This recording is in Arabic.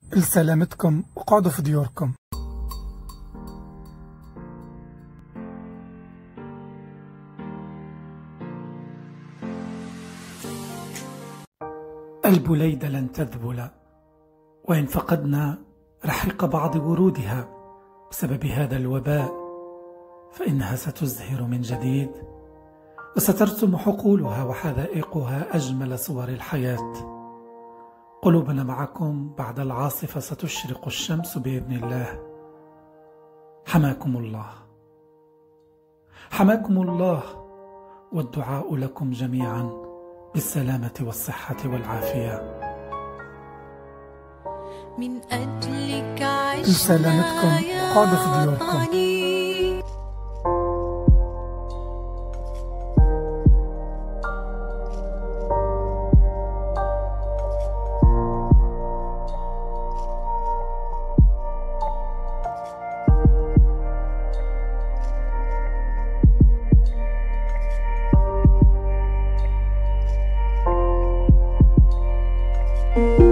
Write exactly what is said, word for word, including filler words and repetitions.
لسلامتكم وقعدوا في ديوركم. البليدة لن تذبل، وإن فقدنا رحيق بعض ورودها بسبب هذا الوباء فإنها ستزهر من جديد، وسترسم حقولها وحدائقها أجمل صور الحياة. قلوبنا معكم، بعد العاصفة ستشرق الشمس بإذن الله. حماكم الله، حماكم الله، والدعاء لكم جميعا بالسلامة والصحة والعافية. من أجلك عشنا لسلامتكم وقعدوا في ديوركم. يا